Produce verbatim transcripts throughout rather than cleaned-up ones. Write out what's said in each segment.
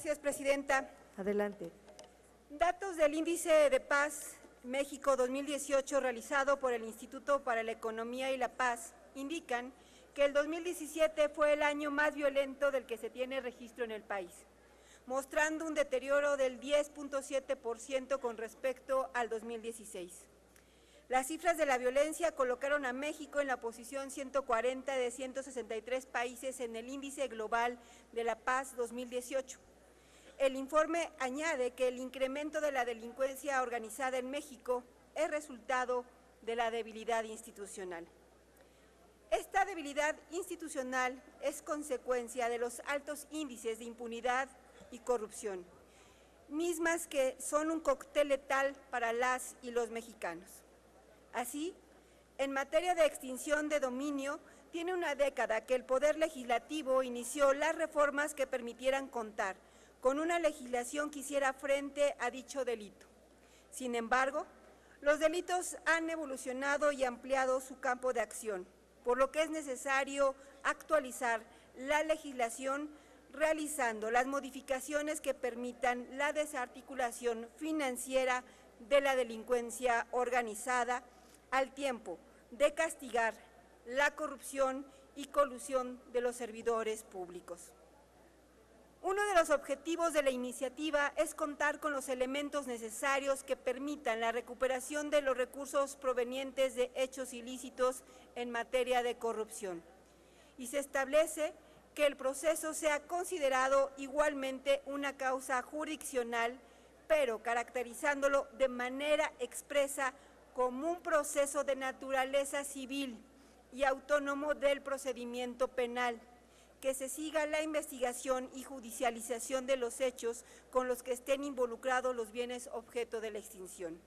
Gracias, Presidenta. Adelante. Datos del Índice de Paz México dos mil dieciocho realizado por el Instituto para la Economía y la Paz indican que el dos mil diecisiete fue el año más violento del que se tiene registro en el país, mostrando un deterioro del diez punto siete por ciento con respecto al dos mil dieciséis. Las cifras de la violencia colocaron a México en la posición ciento cuarenta de ciento sesenta y tres países en el Índice Global de la Paz dos mil dieciocho. El informe añade que el incremento de la delincuencia organizada en México es resultado de la debilidad institucional. Esta debilidad institucional es consecuencia de los altos índices de impunidad y corrupción, mismas que son un cóctel letal para las y los mexicanos. Así, en materia de extinción de dominio, tiene una década que el Poder Legislativo inició las reformas que permitieran contar con una legislación que hiciera frente a dicho delito. Sin embargo, los delitos han evolucionado y ampliado su campo de acción, por lo que es necesario actualizar la legislación realizando las modificaciones que permitan la desarticulación financiera de la delincuencia organizada al tiempo de castigar la corrupción y colusión de los servidores públicos. Uno de los objetivos de la iniciativa es contar con los elementos necesarios que permitan la recuperación de los recursos provenientes de hechos ilícitos en materia de corrupción, y se establece que el proceso sea considerado igualmente una causa jurisdiccional, pero caracterizándolo de manera expresa como un proceso de naturaleza civil y autónomo del procedimiento penal, que se siga la investigación y judicialización de los hechos con los que estén involucrados los bienes objeto de la extinción.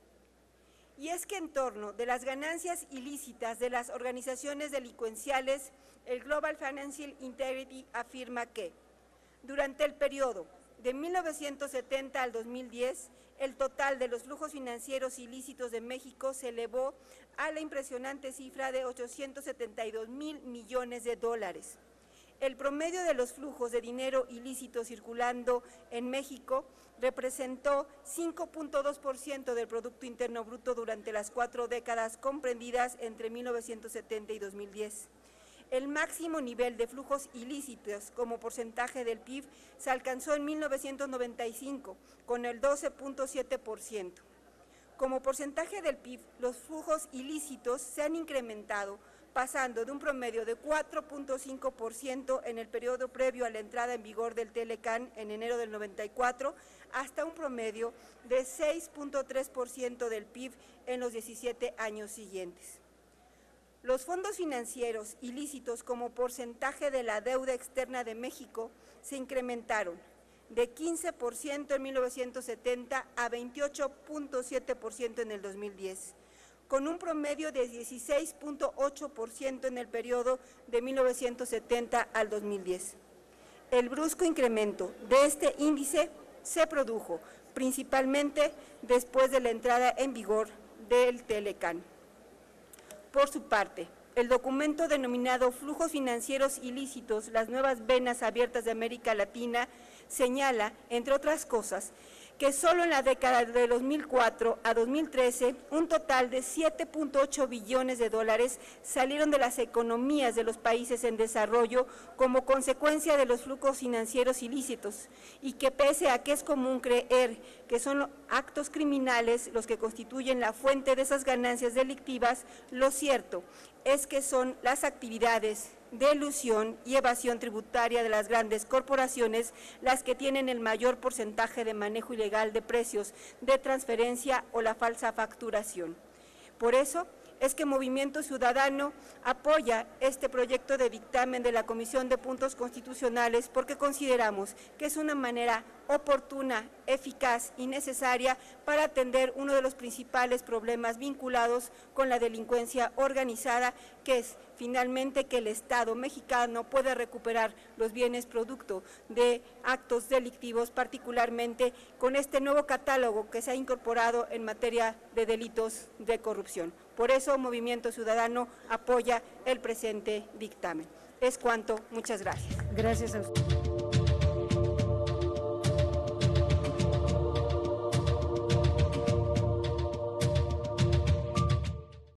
Y es que en torno de las ganancias ilícitas de las organizaciones delincuenciales, el Global Financial Integrity afirma que durante el periodo de mil novecientos setenta al dos mil diez, el total de los flujos financieros ilícitos de México se elevó a la impresionante cifra de ochocientos setenta y dos mil millones de dólares. El promedio de los flujos de dinero ilícito circulando en México representó cinco punto dos por ciento del Producto Interno Bruto durante las cuatro décadas comprendidas entre mil novecientos setenta y dos mil diez. El máximo nivel de flujos ilícitos como porcentaje del P I B se alcanzó en mil novecientos noventa y cinco, con el doce punto siete por ciento. Como porcentaje del P I B, los flujos ilícitos se han incrementado, pasando de un promedio de cuatro punto cinco por ciento en el periodo previo a la entrada en vigor del Telecán en enero del noventa y cuatro, hasta un promedio de seis punto tres por ciento del P I B en los diecisiete años siguientes. Los fondos financieros ilícitos como porcentaje de la deuda externa de México se incrementaron de quince por ciento en mil novecientos setenta a veintiocho punto siete por ciento en el dos mil diez. Con un promedio de dieciséis punto ocho por ciento en el periodo de mil novecientos setenta al dos mil diez. El brusco incremento de este índice se produjo principalmente después de la entrada en vigor del Telecán. Por su parte, el documento denominado Flujos Financieros Ilícitos, las nuevas venas abiertas de América Latina, señala, entre otras cosas, que solo en la década de dos mil cuatro a dos mil trece, un total de siete punto ocho billones de dólares salieron de las economías de los países en desarrollo como consecuencia de los flujos financieros ilícitos, y que pese a que es común creer que son actos criminales los que constituyen la fuente de esas ganancias delictivas, lo cierto es que son las actividades de elusión y evasión tributaria de las grandes corporaciones las que tienen el mayor porcentaje de manejo ilegal de precios, de transferencia o la falsa facturación. Por eso es que Movimiento Ciudadano apoya este proyecto de dictamen de la Comisión de Puntos Constitucionales porque consideramos que es una manera oportuna, eficaz y necesaria para atender uno de los principales problemas vinculados con la delincuencia organizada, que es finalmente que el Estado mexicano puede recuperar los bienes producto de actos delictivos, particularmente con este nuevo catálogo que se ha incorporado en materia de delitos de corrupción. Por eso, Movimiento Ciudadano apoya el presente dictamen. Es cuanto. Muchas gracias. Gracias a usted.